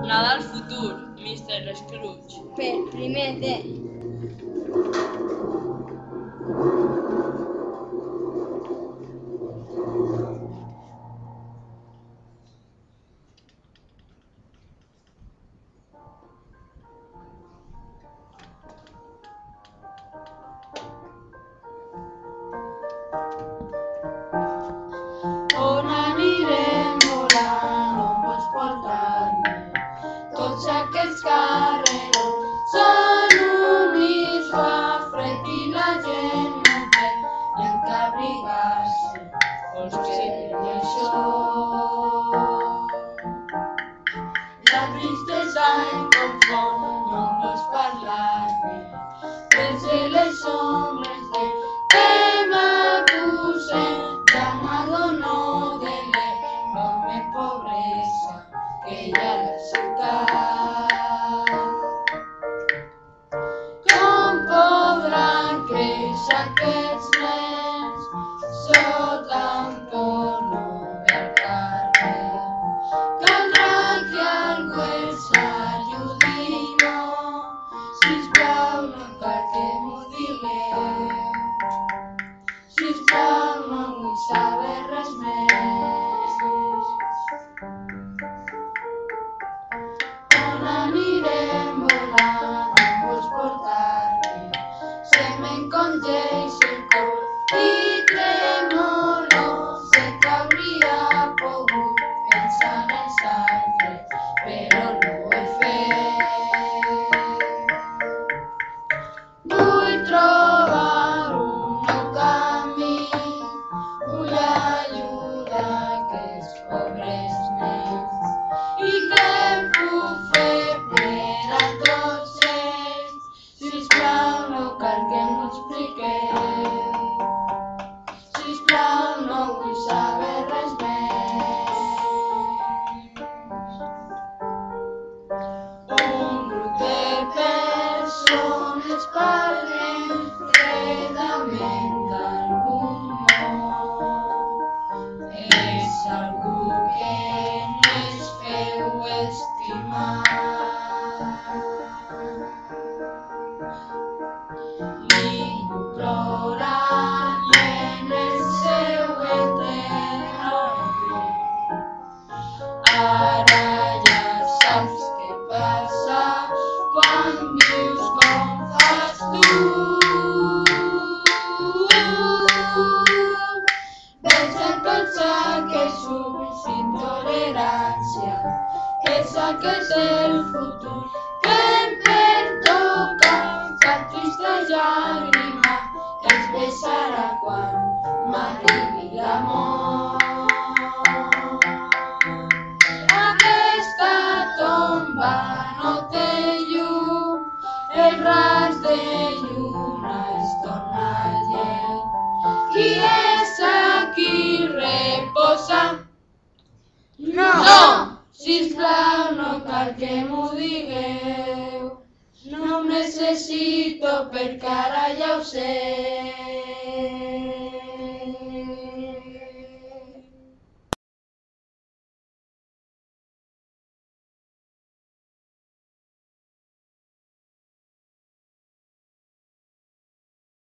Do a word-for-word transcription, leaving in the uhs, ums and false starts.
Nadal futur, mister Scrooge. Per primer de... On anirem volant, on vols portar-me? Tots aquests carrerons són humits, fa fred i la gent no té en què abrigar-se. Vols que sigui això? La tristesa em confon, no vols parlar-me. Pense les ombres de que m'acusen, ja m'adono de l'enorme pobresa que hi ha a la ciutat. Com podran créixer aquests nens sota un porno del carrer? Caldrà que algú els ajudi, no? Sisplau, no cal que m'ho digueu. Sisplau, no vull saber res més. On anirem volant, on vols portar-me? Se m'encongeix el cor i tremolo. Sé que hauria pogut pensar en els altres, però no ho he fet. Vull trobar un nou camí, vull ajudar aquests pobres nens. I què puc fer per a tots ells? Sisplau, no cal que m'ho expliqueu. Sisplau, no vull saber res més. Un grup de persones parlen fredament d'algun món. És algú que no es feu estimar. Ningú plora i en el seu enterrament. Ara ja saps què passa quan vius com fas tu. Veig en tots aquells ulls intolerància. És aquest el futur que em pertoca. Cap trista llàgrima els besarà quan m'arribi la mort. Aquesta tomba no té llum, el ras de lluna es torna lleig. Qui és aquí reposa? No! Sisplau, no cal que m'ho digueu. No ho necessito perquè ara ja ho sé.